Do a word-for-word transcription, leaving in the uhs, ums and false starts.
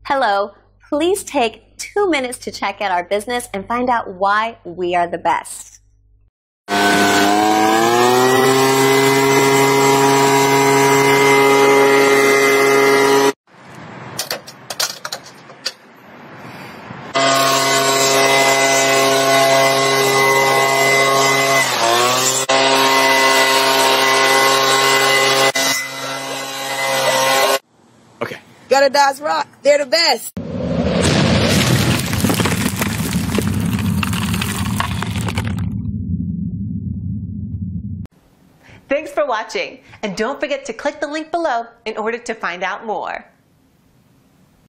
Hello, please take two minutes to check out our business and find out why we are the best. Okay. Gotta Dodge Rock. They're the best. Thanks for watching, and don't forget to click the link below in order to find out more.